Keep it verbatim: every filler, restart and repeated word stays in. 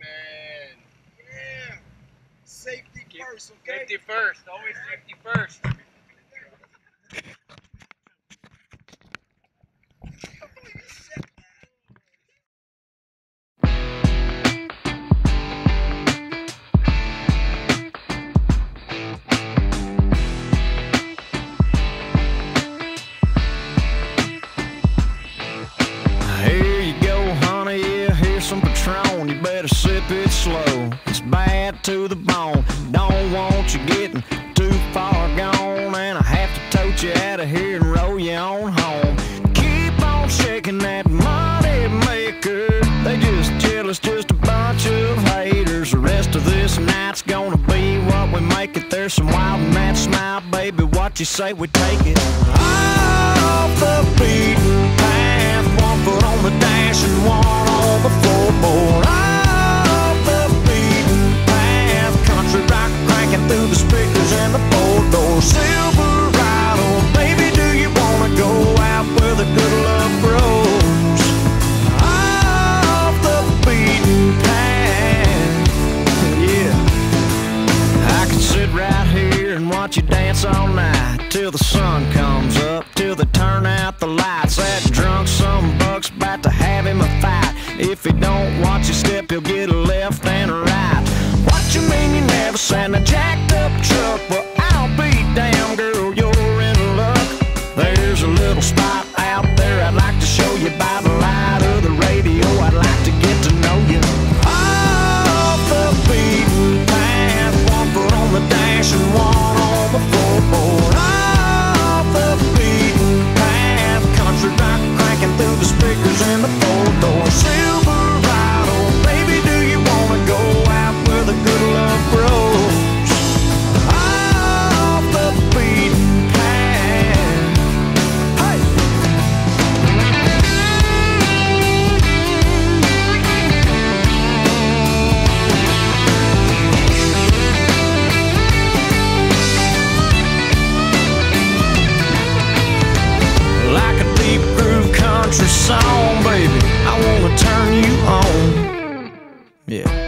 man. Yeah. Safety first, okay? Safety first. Always safety first. You better sip it slow, it's bad to the bone. Don't want you getting too far gone, and I have to tote you out of here and roll you on home. Keep on shaking that money maker, they just jealous, just a bunch of haters. The rest of this night's gonna be what we make it. There's some wild in that smile, baby, what you say we take it. Off the beaten path, one foot on the dash and one on the floorboard. Off the beaten path, country rock cranking through the speakers and the four-door Silverado. Baby, do you wanna go out where the good love grows? Off the beaten path, yeah. I could sit right here and watch you dance all night till the sun comes up, till they turn out the lights. That drunk some buck's about to have him a fight. If he don't watch his step, he'll get a left and a right. What you mean you never seen a jacked up truck? Well, I'll be damn, girl, you're in luck. There's a little spot out there I'd like to show you by the light of the radio. I'd like to get to know you. Off the beaten path, one foot on the dash and one on the floorboard. Off the beaten path, country rock cranking through the speakers and the four-door Silverado. Baby, do you wanna go out where the good love grows? Off the beaten path. Hey! Like a deep groove country song, baby, I wanna turn you on. Yeah.